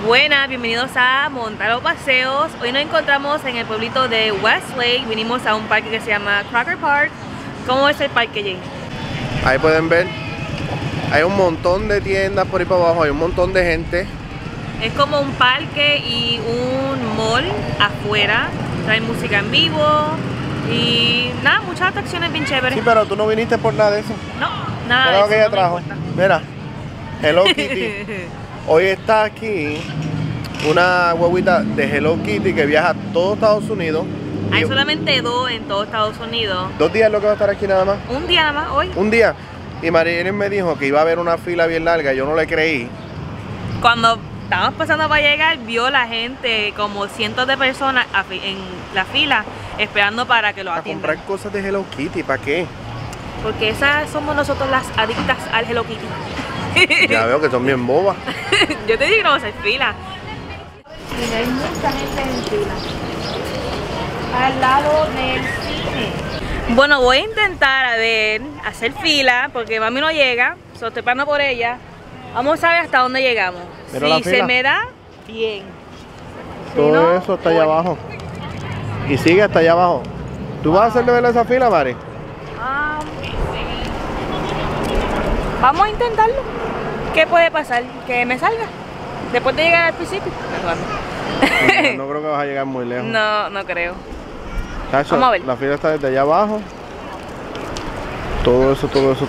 Buenas, bienvenidos a Montalo Paseos. Hoy nos encontramos en el pueblito de Westlake. Vinimos a un parque que se llama Crocker Park. ¿Cómo es el parque, Jay? Ahí pueden ver, hay un montón de tiendas por ahí para abajo, hay un montón de gente. Es como un parque y un mall afuera. Trae música en vivo y nada, muchas atracciones bien chéveres. Sí, pero tú no viniste por nada de eso. No, nada Mira de lo que eso, ella no me trajo. importa. Mira, Hello Kitty. Hoy está aquí una huevita de Hello Kitty que viaja a todo Estados Unidos. Hay solamente dos en todo Estados Unidos. 2 días es lo que va a estar aquí nada más. Un día nada más, hoy. Un día. Y Marielyn me dijo que iba a haber una fila bien larga, yo no le creí. Cuando estábamos pasando para llegar, vio la gente, como cientos de personas en la fila, esperando para que lo A atiendan. comprar cosas de Hello Kitty, ¿para qué? Porque esas somos nosotros las adictas al Hello Kitty. Ya veo que son bien bobas. Yo te digo que no va a hacer fila. Y hay mucha gente en fila. Al lado del cine. Bueno, voy a intentar hacer fila porque mami no llega. So, estoy parando por ella. Vamos a ver hasta dónde llegamos. Mira la Si se fila. me da, bien. Si Todo no, eso está allá voy. abajo. Y sigue hasta allá abajo. ¿Tú vas a hacerle ver esa fila, Mari? Vamos a intentarlo. ¿Qué puede pasar? Que me salga. Después de llegar al principio. No creo que vas a llegar muy lejos. No, no creo. Chacho, Vamos a ver. la fila está desde allá abajo. Todo eso.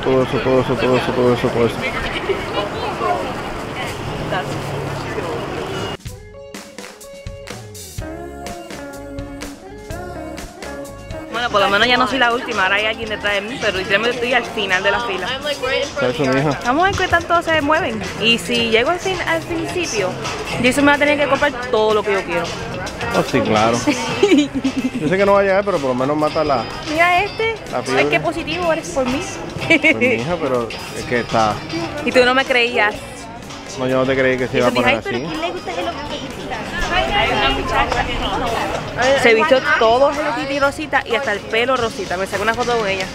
Bueno, por lo menos ya no soy la última, ahora hay alguien detrás de mí, pero literalmente estoy al final de la fila. Chacho, mija. Vamos a ver qué tanto se mueven. Y si llego al principio, Jason me va a tener que comprar todo lo que yo quiero. Oh, sí, claro. Yo sé que no va a llegar, pero por lo menos mata la... Mira este. La fiebre. Ay, qué positivo eres por mí. Pues, mija, pero es que está... Y tú no me creías. No, yo no te creí que se iba a Dije, poner ay, pero así. ¿quién le gusta Hello Kitty? Hay una muchacha. Se vistió todo Hello Kitty rosita y hasta el pelo rosita. Me saqué una foto con ella.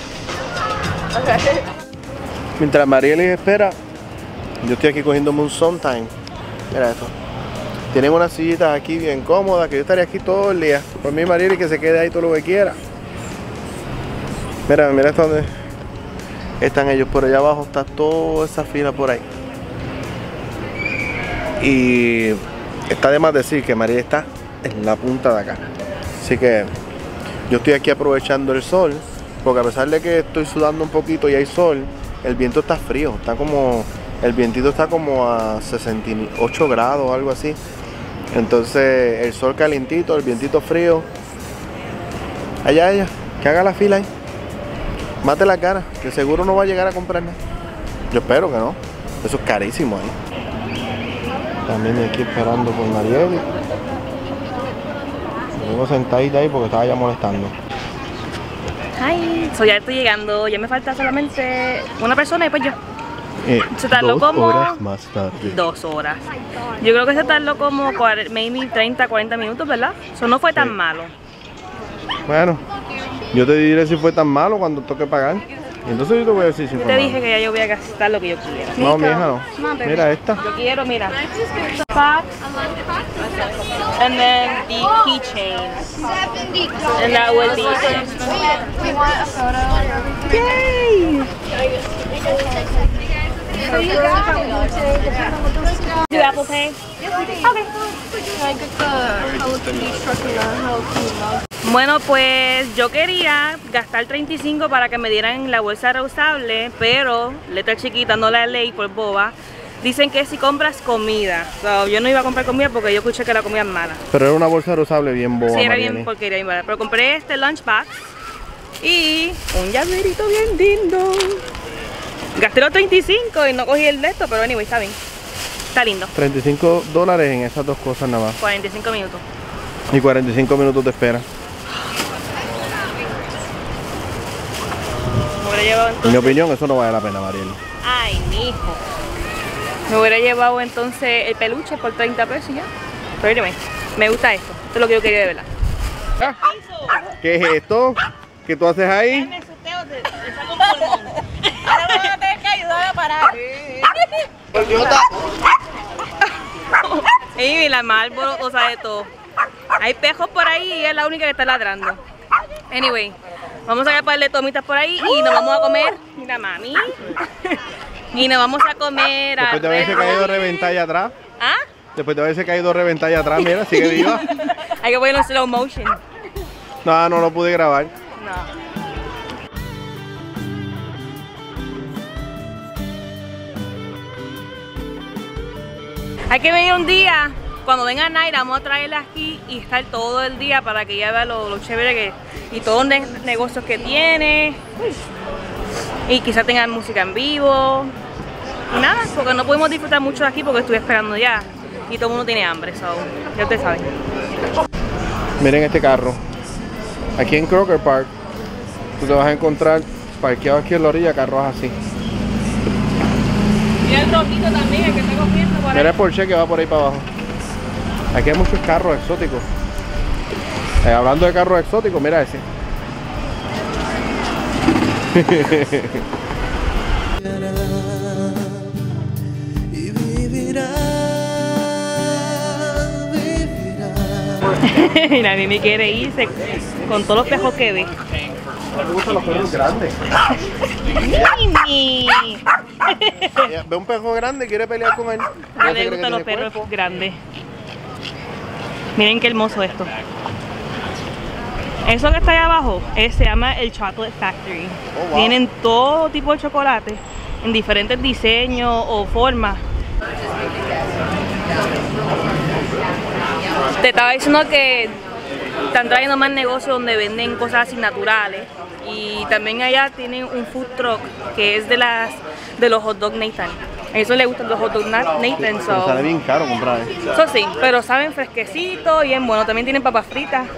Mientras Marielyn espera, yo estoy aquí cogiéndome un Suntime. Mira esto. Tienen unas sillitas aquí bien cómodas, que yo estaría aquí todo el día. Por mí, Marielyn, que se quede ahí todo lo que quiera. Mira hasta donde están ellos. Por allá abajo está toda esa fila por ahí. Y está de más decir que María está en la punta de acá. Así que yo estoy aquí aprovechando el sol, porque a pesar de que estoy sudando un poquito y hay sol, el viento está frío. El vientito está como a 68 grados o algo así. Entonces el sol calientito, el vientito frío. Allá, que haga la fila ahí. Mate la cara, que seguro no va a llegar a comprar nada. Yo espero que no. Eso es carísimo ahí. También aquí esperando por Marielyn. Me vengo sentadita ahí porque estaba ya molestando. Ay, ya estoy llegando. Ya me falta solamente una persona y pues yo. Se tardó 2 como horas más tarde. 2 horas. Yo creo que se tardó como maybe 30, 40 minutos, ¿verdad? Eso no fue tan malo. Bueno, yo te diré si fue tan malo cuando toque pagar. Y entonces yo te voy a decir si Yo fue te malo. dije que ya yo voy a gastar lo que yo quiera. No, mi hija no. Mira esta. Yo quiero, mira. Socks, and then the keychain. And that would be it. Yay! Do Apple Pay? Bueno, pues yo quería gastar 35 para que me dieran la bolsa reusable, pero letra chiquita, no la leí por boba. Dicen que si compras comida. So, yo no iba a comprar comida porque yo escuché que la comida es mala. Pero era una bolsa reusable bien boba, Sí, era Marielyn. bien porquería, bien mala. Pero compré este lunchbox y un llaverito bien lindo. Gasté los 35 y no cogí el de esto, pero anyway, está bien. Está lindo. $35 en esas dos cosas nada más. 45 minutos. Y 45 minutos de espera. Me hubiera llevado En mi entonces... opinión, eso no vale la pena, Marielyn. Ay, mijo. Me hubiera llevado entonces el peluche por 30 pesos y ya. Pero anyway, me gusta esto. Esto es lo que yo quería de verdad. Ah, ¿qué es esto? ¿Qué tú haces ahí? Me asusté, te saco un pulmón. Ahora me van a tener que ayudar a parar. Y la Marlboro, o sea, de todo. Hay pejos por ahí y ella es la única que está ladrando. Anyway, vamos a sacar un par de tomitas por ahí y nos vamos a comer. Mira, mami. Y nos vamos a comer. Después de haberse caído reventalla atrás. ¿Ah? Después de haberse caído reventalla atrás, mira, sigue viva. Hay que ponerlo en slow motion. No, no lo pude grabar. No. Hay que venir un día, cuando venga Naira, vamos a traerla aquí y estar todo el día para que ella vea lo chévere que y todos los negocios que tiene. Y quizás tengan música en vivo. Y nada, porque no podemos disfrutar mucho de aquí porque estoy esperando ya. Y todo el mundo tiene hambre, so, ya ustedes saben. Miren este carro. Aquí en Crocker Park, tú te vas a encontrar parqueado aquí en la orilla carros así. Mira el rojito también, el que está cogiendo por ahí. Mira el Porsche que va por ahí para abajo. Aquí hay muchos carros exóticos. Hablando de carros exóticos, mira ese. Mira, Mimi quiere irse con todos los pejos que ve. Me gustan los perros grandes. Mimi. Ve un pejo grande y quiere pelear con él. A mí me gustan los perros grandes. Miren qué hermoso esto. Eso que está ahí abajo se llama el Chocolate Factory. Oh, wow. Tienen todo tipo de chocolate en diferentes diseños o formas. Te estaba diciendo que están trayendo más negocios donde venden cosas así naturales. Y también allá tienen un food truck que es de los hot dog Nathan. A eso le gustan los hot dog Nathan. Pero sale bien caro comprar. Eso sí, pero saben fresquecitos y bien bueno. También tienen papas fritas.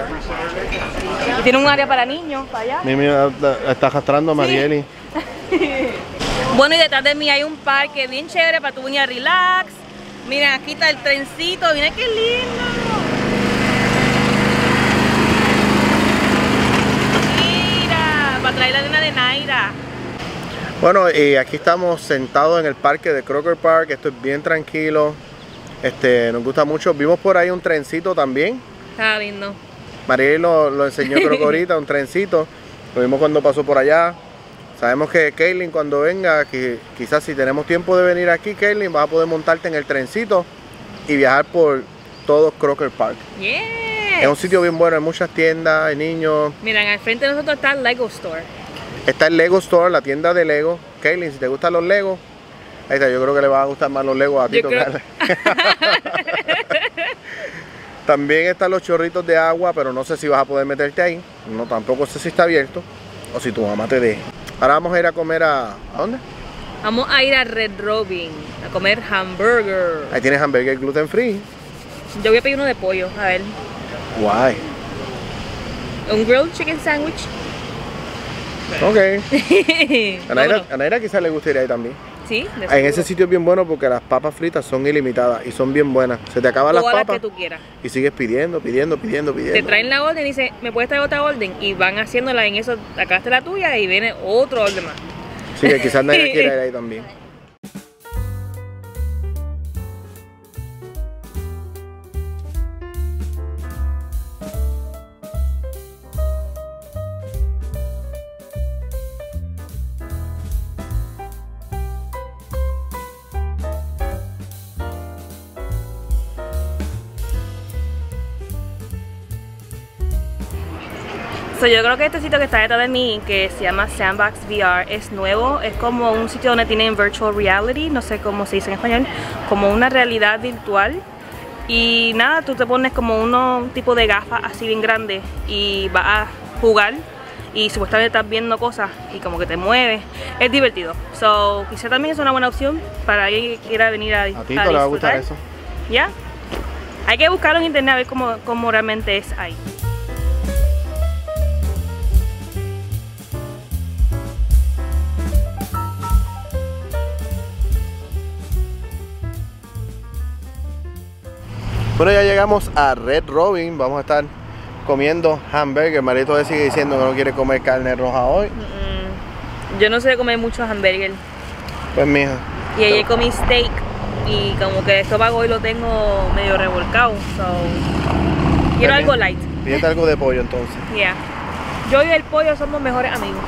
Y tienen un área para niños, para allá. Mimi está arrastrando a Marieli. Bueno, y detrás de mí hay un parque bien chévere para tu venir a relax. Miren, aquí está el trencito. Miren qué lindo. Mira, para traer la nena de Naira. Bueno, y aquí estamos sentados en el parque de Crocker Park. Esto es bien tranquilo. Nos gusta mucho. Vimos por ahí un trencito también. Está lindo. Marieli lo enseñó creo que ahorita, un trencito. Lo vimos cuando pasó por allá. Sabemos que Kaylin cuando venga, quizás si tenemos tiempo de venir aquí, Kaylin, vas a poder montarte en el trencito y viajar por todo Crocker Park. Yes. Es un sitio bien bueno, hay muchas tiendas, hay niños. Miren, al frente de nosotros está el Lego Store. Está el Lego Store, la tienda de Lego. Kaylin, si te gustan los Legos, ahí está, yo creo que le van a gustar más los Legos a ti. También están los chorritos de agua, pero no sé si vas a poder meterte ahí. No, tampoco sé si está abierto o si tu mamá te deja. Ahora vamos a ir a comer ¿a dónde? Vamos a ir a Red Robin a comer hamburger. Ahí tienes hamburger gluten free. Yo voy a pedir uno de pollo, a ver. Guay. Un grilled chicken sandwich. Ok. A Naira quizás le gustaría ahí también. Sí, de en ese sitio es bien bueno porque las papas fritas son ilimitadas y son bien buenas. Se te acaban las papas que tú quieras. Y sigues pidiendo. Te traen la orden y dicen, ¿me puedes traer otra orden? Y van haciéndola en eso, acabaste la tuya y viene otro orden más. Sí, que quizás Naira quiera ir ahí también. Yo creo que este sitio que está detrás de mí, que se llama Sandbox VR, es nuevo. Es como un sitio donde tienen virtual reality, no sé cómo se dice en español, como una realidad virtual. Y nada, tú te pones como un tipo de gafas así bien grandes y vas a jugar y supuestamente estás viendo cosas y como que te mueves. Es divertido. So, quizá también es una buena opción para alguien que quiera venir a disfrutar. ¿A ti te va a gustar eso? ¿Ya? Hay que buscarlo en internet a ver cómo realmente es ahí. Bueno, ya llegamos a Red Robin. Vamos a estar comiendo hamburger. Marito sigue diciendo que no quiere comer carne roja hoy. Yo no sé comer mucho hamburger. Pues mija. Y ayer comí steak y como que el estómago hoy lo tengo medio revolcado, so quiero algo light. Pídete algo de pollo entonces. Yeah. Yo y el pollo somos mejores amigos.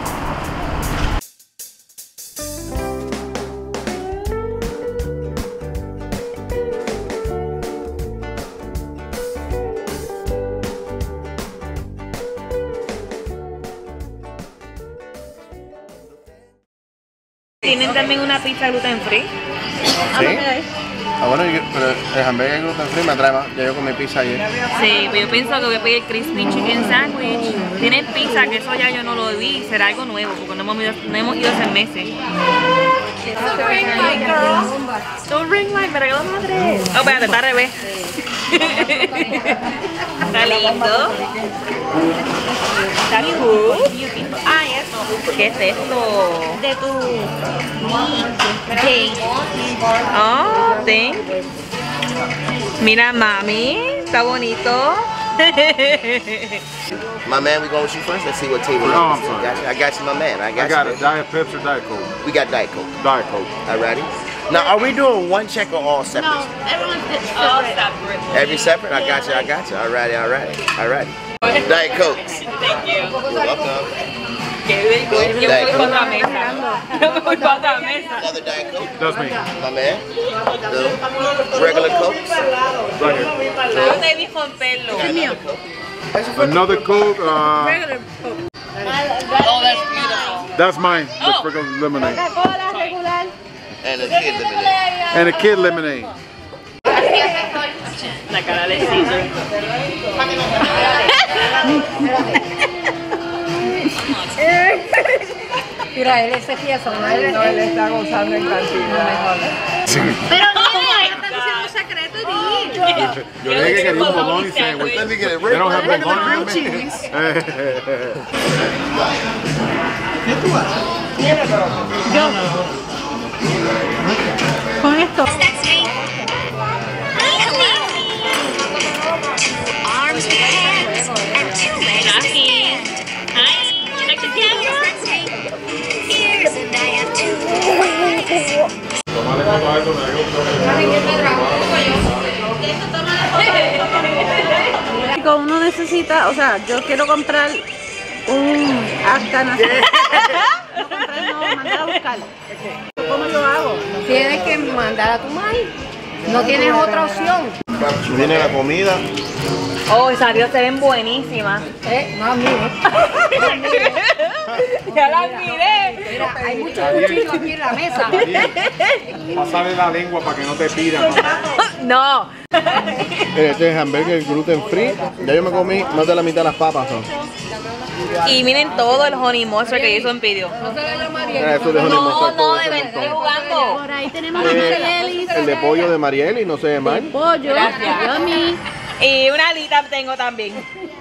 Tienen también una pizza gluten free. ¿Sí? Ah, bueno, pero el hamburger gluten free me atrae más. Ya yo comí pizza ayer. Sí, pero yo pienso que voy a pedir crispy chicken sandwich. Tienen pizza, que eso ya yo no lo vi. Será algo nuevo, porque no hemos ido hace meses. Don't ring light, girl. Don't ring light, me regaló madre. Oh, espérate, está al revés. Está lindo. Está cool. Ah, eso. ¿Qué es esto? De tu Oh, thank you. Mira, mami, está bonito. My man, we going with you first. Let's see what table No, I'm fine. I got you, my man. I got I you. got a Diet Pepsi or Diet Coke. We got Diet Coke. Diet Coke. All righty. Now, are we doing one check or all separate? No, everyone's All separate. separate. Every separate? I got you. I got you. All righty. All righty. All righty. Diet Coke. Thank you. You're welcome. Yo me voy para otra mesa. Yo me voy para otra mesa. Another Diet Coke. That's me. My man. The regular Cokes. Right here. Yo te vi romperlo. Another Coke. Regular Coke. Oh, that's beautiful. That's mine. The Oh. freaking lemonade. Coca-Cola regular. And a kid lemonade. And a kid lemonade. La cara de Caesar. Mira, él se fía solo. No, él está gozando en cantina mejor. Pero no, está diciendo un secreto, di. Yo dije que quería un bologna sandwich. Let me get it. They don't have bologna in Con esto. Arms with hands and 2 legs to stand. Hi, you like the camera? Here's a diet too. Uno necesita, o sea, yo quiero comprar un acta nacional. No comprar, no, mandar a buscarlo. ¿Cómo lo hago? Tienes que mandar a tu maíz. No tienes otra opción. Viene la comida. Oh, esas ríos se ven buenísimas. Mami, Ya las miré. mira, hay muchos cuchillos aquí en la mesa. Pasarle la lengua para que no te pidan. No. Este es hamburger gluten free. Ya yo me comí más de la mitad de las papas. ¿No? Y miren todo el honey mustard que hizo en video. Mira, eso de honey mustard, todo de ese verdad, montón. jugando. Por ahí tenemos a Marielis. El de pollo de Marieli, no se ve mal. Pollo. Gracias. Yummy. Y una alita tengo también.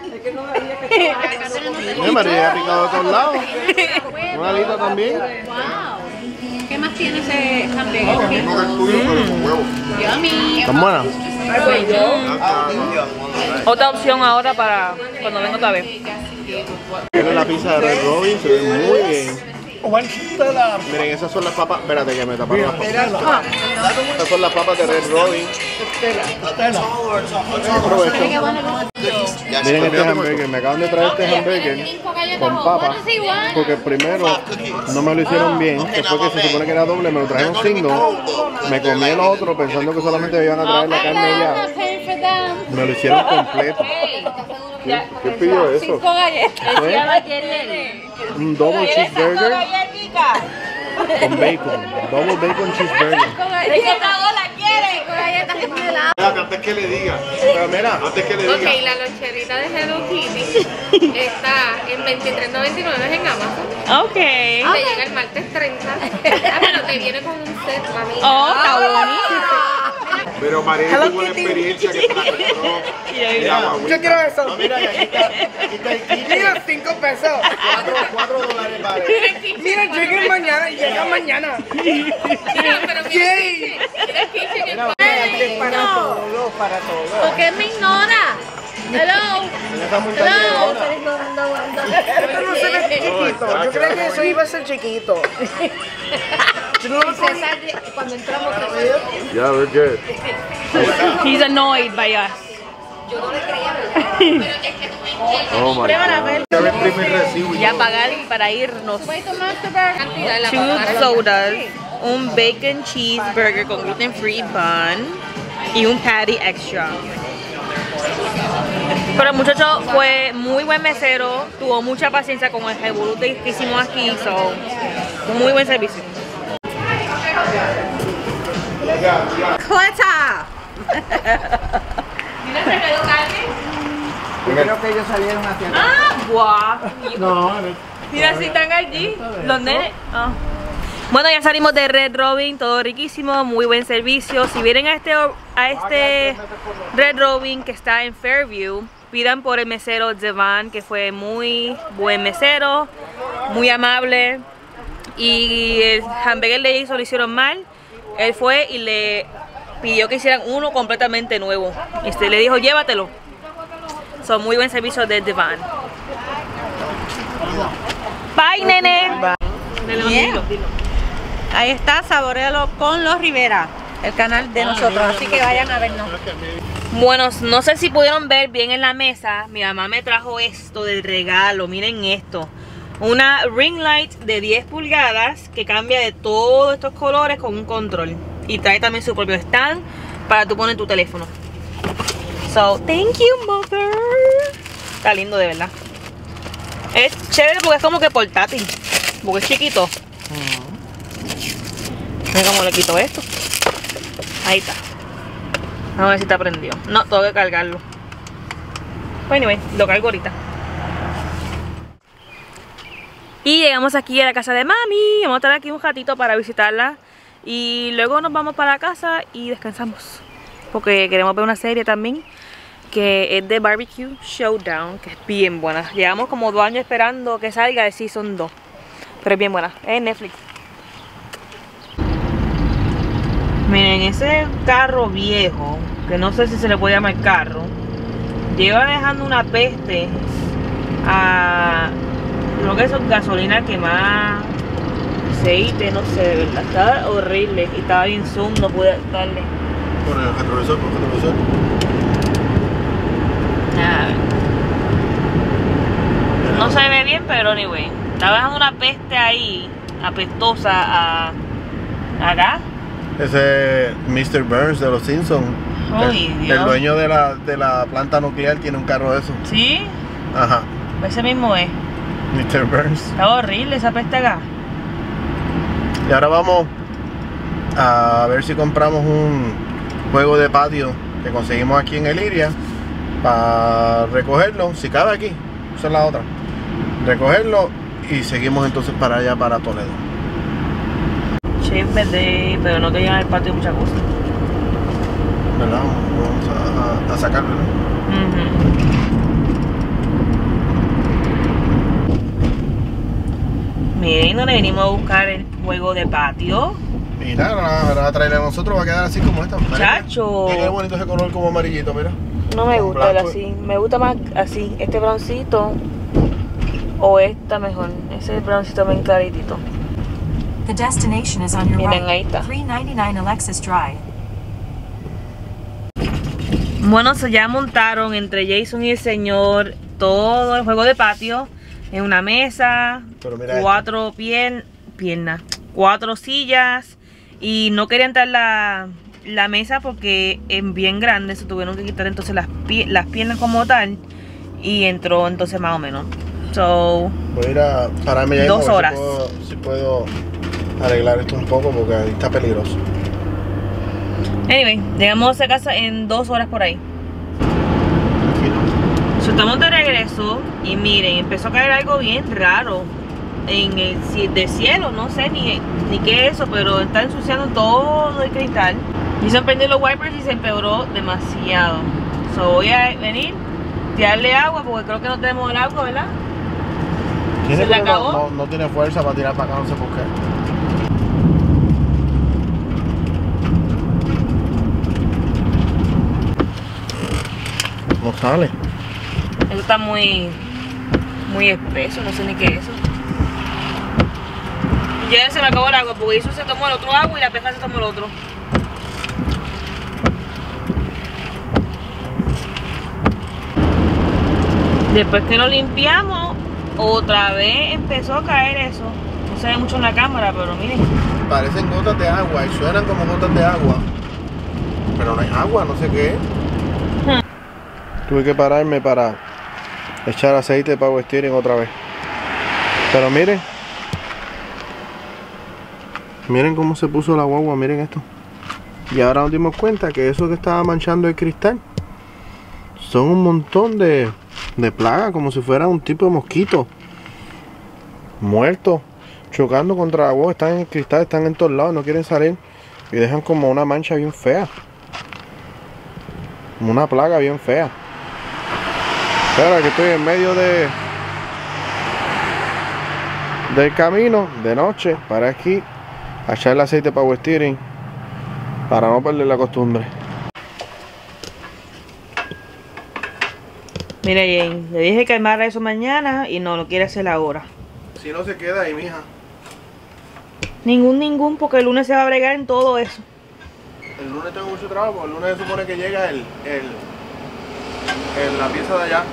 Marieli ha picado de todos lados. Una alita también. Wow. ¿Qué más tiene ese hamburger? Yummy. ¿Están buenas? Otra opción ahora para cuando venga otra vez. Tiene la pizza de Red Robin, se ve muy bien. Miren, esas son las papas. Espérate que me taparon las papas. Estas son las papas de Red Robin. Aprovecho. Miren este hamburger, me acaban de traer este hamburger con papas. Porque primero no me lo hicieron bien. Después que se supone que era doble, me lo trajeron single. Me comí el otro pensando que solamente me iban a traer la carne y ya. Me lo hicieron completo. ¿Qué pidió eso? ¿Fue? Un double cheeseburger con bacon. Double bacon cheeseburger. Antes que le diga. Pero mira, Antes que le Ok, diga. la loncherita de Hello Kitty está en $23.99 en Amazon. Ok. Te llega el martes 30. Pero te viene con un set, mami. Oh, está bonito. Pero María tuvo la experiencia que se la compró. Yo quiero eso. no, mira, y aquí está el kit. Mira, 5 pesos. $4 vale. Mira, lleguen mañana y llegan mañana. Mira, pero mira el kitchen. Mira el kitchen. Para todo. ¿Por qué me ignora? Hello. Hello. Esto no se ve chiquito. Yo creo que eso iba a ser chiquito. Cuando entramos, Yeah, we're good. He's annoyed by us. yo no le creía. Oh my God. Ya pagar para irnos. Cantidad, la 2 sodas, un bacon cheeseburger con gluten free bun y un patty extra. Pero el muchacho fue muy buen mesero, tuvo mucha paciencia con el revolú que hicimos aquí, so muy buen servicio. ¡Cleta! Creo que ellos salieron hacia acá. Ah, guau. No, Mira si están allí, los nenes. Ah. Bueno, ya salimos de Red Robin, todo riquísimo, muy buen servicio. Si vienen a este Red Robin que está en Fairview, pidan por el mesero Devan, que fue muy buen mesero, muy amable. Y el hamburger le hizo, lo hicieron mal. Él fue y le pidió que hicieran uno completamente nuevo. Le dijo, llévatelo. Son muy buen servicio de Devan. Bye, nene. Bien. Ahí está, saborealo con los Rivera, el canal de nosotros, así que vayan a vernos. Bueno, no sé si pudieron ver bien en la mesa. Mi mamá me trajo esto del regalo. Miren esto. Una ring light de 10 pulgadas que cambia de todos estos colores con un control. Y trae también su propio stand para tú poner tu teléfono. So, thank you, mother. Está lindo de verdad. Es chévere porque es como que portátil. Porque es chiquito. Mira cómo le quito esto. Ahí está. Vamos a ver si está prendido. No, tengo que cargarlo. Bueno, anyway, lo cargo ahorita. Y llegamos aquí a la casa de mami. Vamos a estar aquí un ratito para visitarla. Y luego nos vamos para la casa y descansamos. Porque queremos ver una serie también, que es de Barbecue Showdown, que es bien buena. Llevamos como 2 años esperando que salga de Season 2. Pero es bien buena. Es en Netflix. Miren, ese carro viejo, que no sé si se le puede llamar carro, lleva dejando una peste a... Creo que eso es gasolina quemada, aceite, no sé, de verdad. Estaba horrible y estaba bien zoom, no pude darle. Por el retrovisor, por el retrovisor. No se ve bien, pero anyway. Estaba dejando una peste ahí, apestosa acá. Ese Mr. Burns de los Simpsons. Ay, Dios. El dueño de la planta nuclear tiene un carro de eso. ¿Sí? Ajá. Ese mismo es. Mr. Burns. Está horrible esa peste acá. Y ahora vamos a ver si compramos un juego de patio que conseguimos aquí en Elyria para recogerlo, si cabe aquí, esa es la otra. Recogerlo y seguimos entonces para allá, para Toledo. Chévere, pero no te llevan al patio muchas cosas. ¿Verdad? Vamos a sacarlo, ¿no? Miren, no le venimos a buscar el juego de patio. Mira, ahora la traerle a nosotros, va a quedar así como esta. Chacho. Qué bonito ese color como amarillito, mira. No me Con gusta el blanco. así. Me gusta más así, este broncito. O esta mejor. Ese broncito bien claritito. The destination is on your Miren, ahí right. está. 399 Alexis Drive. Bueno, ya montaron entre Jason y el señor todo el juego de patio en una mesa, Pero mira 4 piernas, 4 sillas, y no querían dar la mesa porque es bien grande, se tuvieron que quitar entonces las piernas como tal, y entró entonces más o menos. So, voy a ir a pararme ya 2 horas. Si puedo arreglar esto un poco porque ahí está peligroso. Anyway, llegamos a casa en 2 horas por ahí. So, estamos de regreso y miren, empezó a caer algo bien raro en el del cielo, no sé ni qué es eso, pero está ensuciando todo el cristal. Y se han prendido los wipers y se empeoró demasiado. So, voy a venir, tirarle agua porque creo que no tenemos el agua, ¿verdad? ¿Se le acabó? No tiene fuerza para tirar para acá, no sé por qué. No sale. Eso está muy espeso, no sé ni qué es eso. Ya se me acabó el agua porque eso se tomó el otro agua y la pesca se tomó el otro. Después que lo limpiamos, otra vez empezó a caer eso. No se ve mucho en la cámara, pero miren. Parecen gotas de agua y suenan como gotas de agua. Pero no es agua, no sé qué es. Tuve que pararme para echar aceite de power steering otra vez. Pero miren. Miren cómo se puso la guagua, miren esto. Y ahora nos dimos cuenta que eso que estaba manchando el cristal son un montón de plagas, como si fuera un tipo de mosquito muertos chocando contra la guagua. Están en el cristal, están en todos lados, no quieren salir y dejan como una mancha bien fea, como una plaga bien fea. Ahora que estoy en medio del camino de noche para aquí a echarle aceite power steering para no perder la costumbre. Mira, Jane, le dije que armara eso mañana y no lo quiere hacer ahora. Si no se queda ahí, mija. Ningún, porque el lunes se va a bregar en todo eso. El lunes tengo mucho trabajo, porque el lunes se supone que llega la pieza de allá.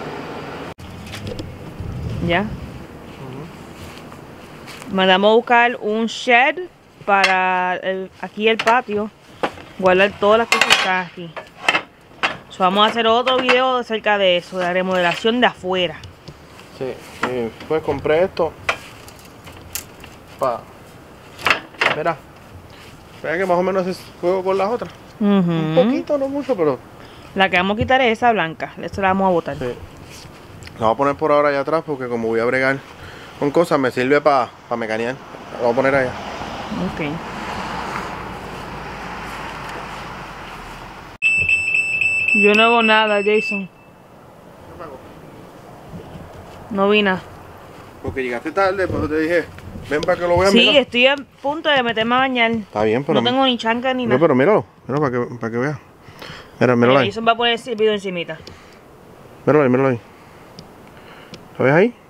Ya. Mandamos a buscar un shed para aquí el patio. Guardar todas las cosas que están aquí. So, vamos a hacer otro video acerca de eso, de la remodelación de afuera. Sí, pues compré esto. Mira, vea que más o menos es juego con las otras. Un poquito, no mucho, pero... La que vamos a quitar es esa blanca. Esta la vamos a botar. Sí. La voy a poner por ahora allá atrás porque como voy a bregar con cosas me sirve para mecanear. La voy a poner allá. Ok. Yo no hago nada, Jason. No vi nada. Porque llegaste tarde, pues te dije, ven para que lo veas. Sí, mira. estoy a punto de meterme a bañar. Está bien, pero... No tengo ni chanca ni no, nada. pero míralo para que veas. Míralo ahí. Jason va a poner el video encimita. Míralo ahí. ¿Lo ves ahí?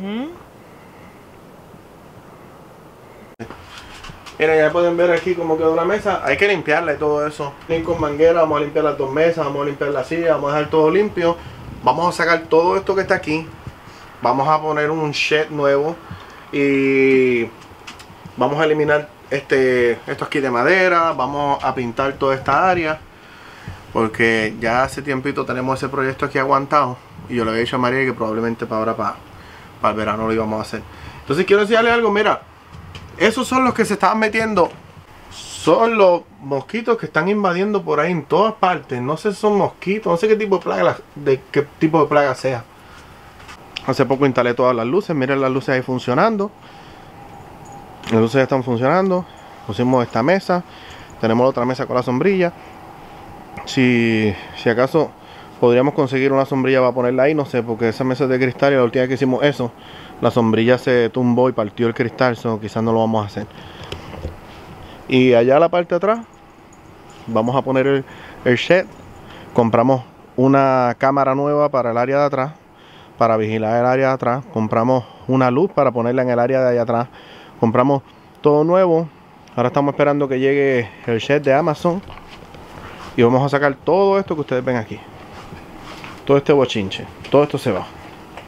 Mira, ya pueden ver aquí cómo quedó la mesa. Hay que limpiarla y todo eso. Con manguera vamos a limpiar las dos mesas, vamos a limpiar la silla, vamos a dejar todo limpio. Vamos a sacar todo esto que está aquí. Vamos a poner un shed nuevo. Y vamos a eliminar esto aquí de madera. Vamos a pintar toda esta área. Porque ya hace tiempito tenemos ese proyecto aquí aguantado. Y yo le había dicho a María que probablemente para ahora, para el verano lo íbamos a hacer. Entonces quiero enseñarles algo, mira. Esos son los que se estaban metiendo. Son los mosquitos que están invadiendo por ahí en todas partes. No sé si son mosquitos, no sé qué tipo de plaga sea. Hace poco instalé todas las luces. Miren las luces ahí funcionando. Las luces ya están funcionando. Pusimos esta mesa. Tenemos la otra mesa con la sombrilla. Si acaso podríamos conseguir una sombrilla para ponerla ahí, no sé, porque esa mesa es de cristal y la última vez que hicimos eso, la sombrilla se tumbó y partió el cristal, so quizás no lo vamos a hacer. Y allá a la parte de atrás vamos a poner el shed. Compramos una cámara nueva para el área de atrás, para vigilar el área de atrás. Compramos una luz para ponerla en el área de allá atrás. Compramos todo nuevo. Ahora estamos esperando que llegue el shed de Amazon. Y vamos a sacar todo esto que ustedes ven aquí. Todo este bochinche. Todo esto se va.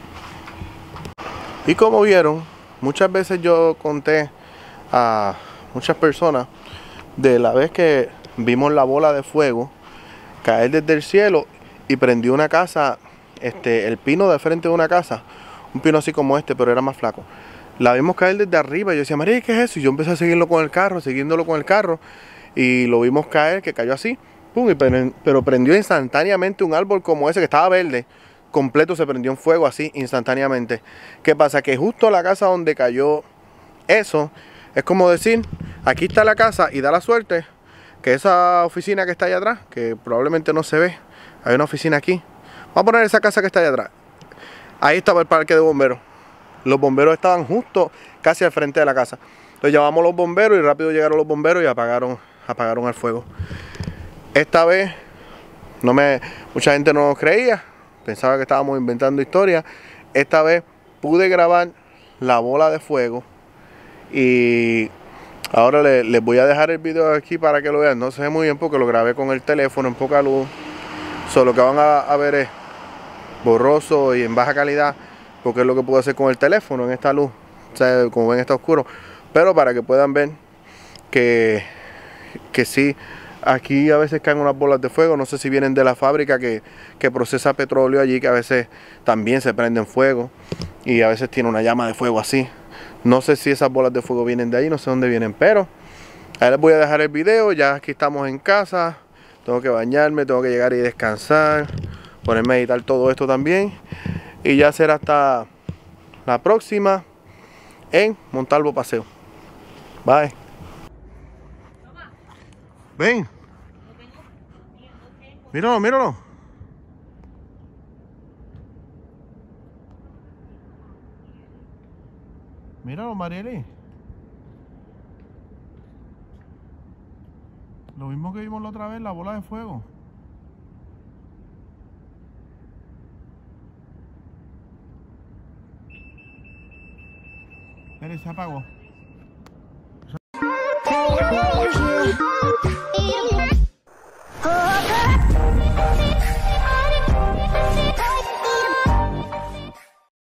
Y como vieron, muchas veces yo conté a muchas personas de la vez que vimos la bola de fuego caer desde el cielo y prendió una casa, el pino de frente de una casa. Un pino así como este, pero era más flaco. La vimos caer desde arriba y yo decía, María, ¿qué es eso? Y yo empecé a seguirlo con el carro, siguiéndolo con el carro. Y lo vimos caer, que cayó así. Pum, pero prendió instantáneamente un árbol como ese que estaba verde. Completo se prendió en fuego así instantáneamente. ¿Qué pasa? Que justo la casa donde cayó eso, es como decir, aquí está la casa y da la suerte que esa oficina que está allá atrás, que probablemente no se ve, hay una oficina aquí. Vamos a poner esa casa que está allá atrás. Ahí estaba el parque de bomberos. Los bomberos estaban justo casi al frente de la casa. Entonces llamamos a los bomberos y rápido llegaron los bomberos y apagaron el fuego. Esta vez Mucha gente no nos creía, pensaba que estábamos inventando historias. Esta vez pude grabar la bola de fuego y ahora les voy a dejar el video aquí para que lo vean. No se ve muy bien porque lo grabé con el teléfono en poca luz. Solo que van a ver es borroso y en baja calidad, porque es lo que puedo hacer con el teléfono en esta luz. O sea, como ven, está oscuro. Pero para que puedan ver que sí, aquí a veces caen unas bolas de fuego. No sé si vienen de la fábrica que procesa petróleo allí, que a veces también se prenden fuego y a veces tiene una llama de fuego así. No sé si esas bolas de fuego vienen de ahí, no sé dónde vienen, pero ahí les voy a dejar el video. Ya aquí estamos en casa, tengo que bañarme, tengo que llegar y descansar, ponerme a editar todo esto también, y ya será hasta la próxima en Montalvo Paseo. Bye. Ven. Míralo, míralo. Míralo, Marieli. Lo mismo que vimos la otra vez, la bola de fuego. Mire, se apagó.